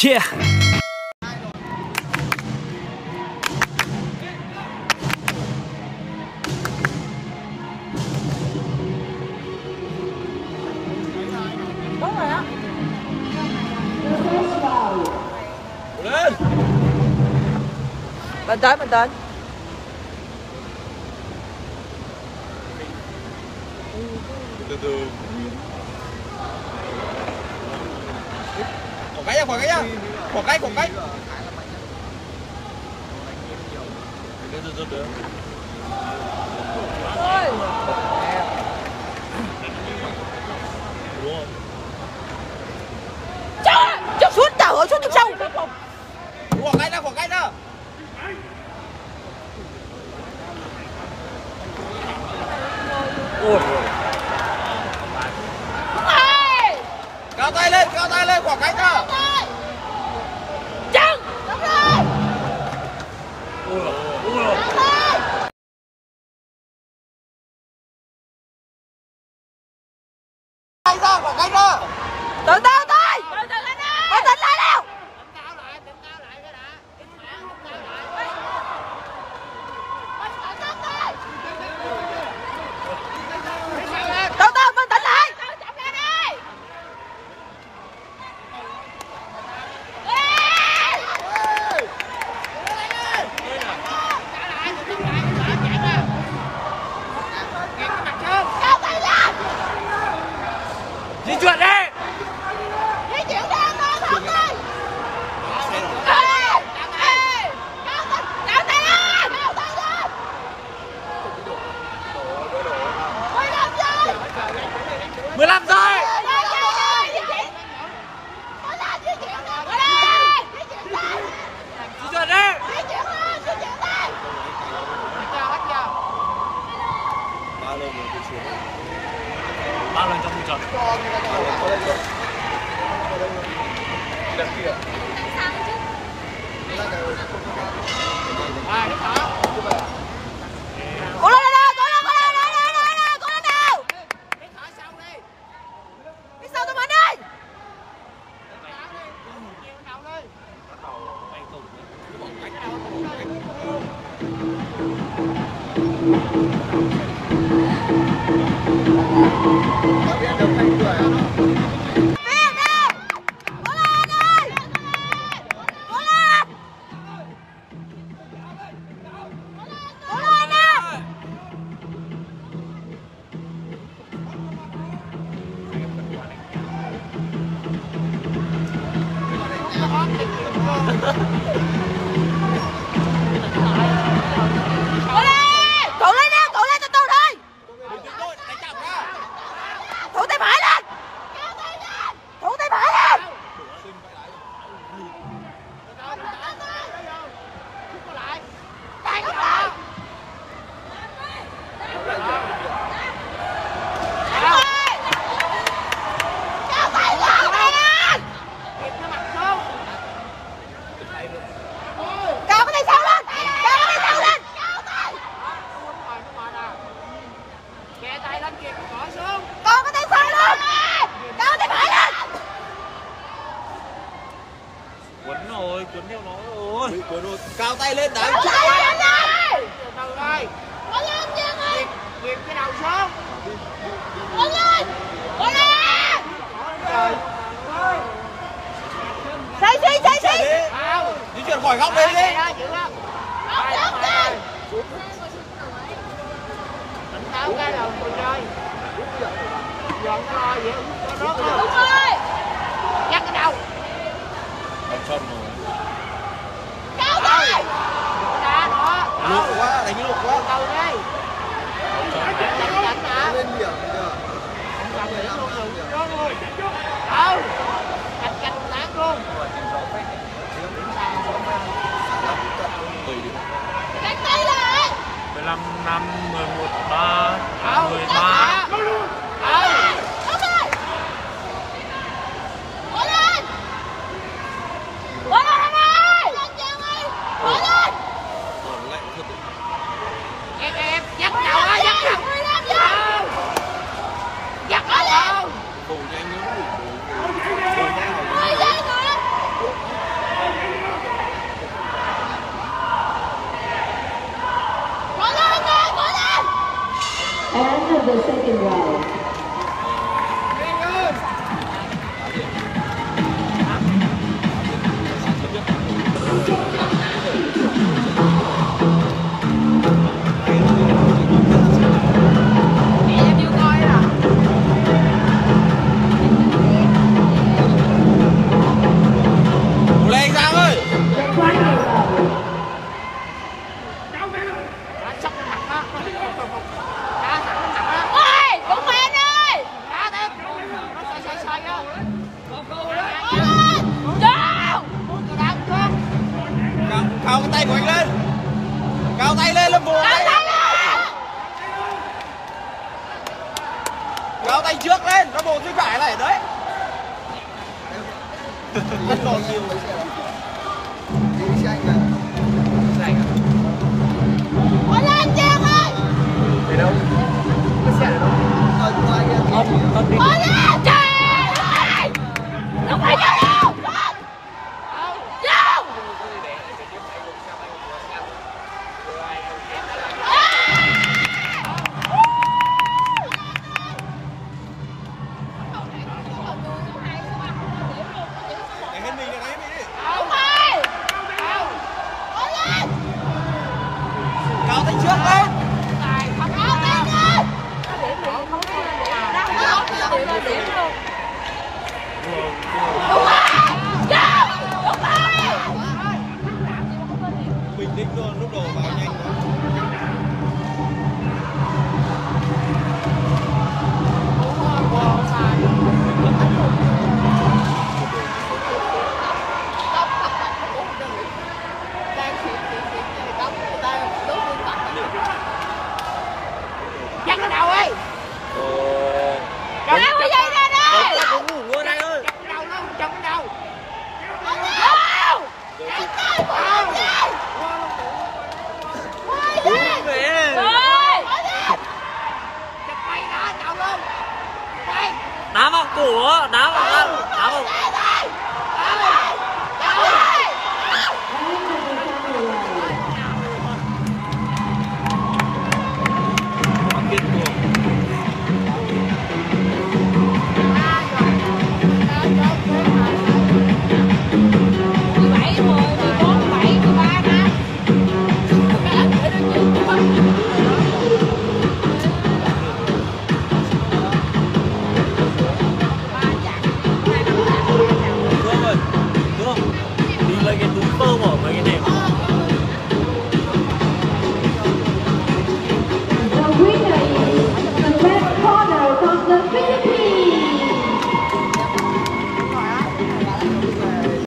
Yeah. Đúng rồi đó. Lên. Bình tĩnh, bình tĩnh. Từ từ. Khoảng cách nhá, khoảng cách nhá. Khoảng cách, khoảng cách. Từ. Ôi. Đúng không? Cho xuống trời ơi, xuống trong sâu. Khoảng cách đó, khoảng cách đó. Ôi. Cao tay lên, khoảng cách đó. Chân. Đúng rồi. Ôi. Khoảng cách đó. Từ từ thôi. Bình tĩnh lại nào. Từ từ, bình tĩnh lại. Cao tay lên. Di chuyển đi. Di chuyển ra con không đi. Cao tay lên. 15 giây. Di chuyển đi. 3 lần trong một trận. Cố lên nào. Đi sau tụi mình đi. Cậu lên từ từ thôi. Thủ tay phải lên. Thủ tay phải lên. Cao cái tay sau lên. Con cái tay sau lên. Cao tay phải lên. Quấn theo nó rồi. Quấn rồi. Cao tay lên đấy. Từ thôi. Kịp cái đầu xuống. Xây. Di chuyển khỏi góc đây đi. Tỉnh táo cái đầu mình chơi. Dọn cho vậy nó rớt luôn. Đúng rồi. Dắt cái đầu. Chân rồi. Cao tay. Đá đó. Lục quá, đánh lục quá. Đầu đi. Chặt hả? Lên điểm chưa? Chặt luôn rồi. Rớt luôn. Đâu. Chặt lát luôn. Cánh tay lại. 15 năm 11 3 Đâu. 13. Đúng rồi. Bỏ lên. Bỏ lên em ơi. Bỏ lên. Em dắt đầu á, dắt đầu. Dắt đầu không? Bù nhanh nữa. Ôi, dây nữa. End of the second round. Lên Giang ơi. The final round. Ôi, bóng men ơi. Đá tiếp. Nó xoay á. Cao cái tay của anh lên. Cao tay lên Lâm Vũ. Cao tay trước lên, nó bộ tay phải này đấy. Rất còn nhiều. Ôi lên Trang ơi. Đi đâu? Cái xe này đâu? Ôi lên Trang ơi. Không phải đâu. Đâu. Để hết mình đi. Không phải. Ôi lên. Cao tay trước lên. Cao tay lên. Bình tĩnh luôn, lúc đầu vào nhanh quá. Dắt cái đầu đi. Kéo cái dây ra đi. Tao cũng ngủ luôn anh ơi. Chọc cái đầu luôn, chọc cái đầu. Đúng về. Chọc mày đó, chọc luôn. Đây. Đá vào cổ, đá vào.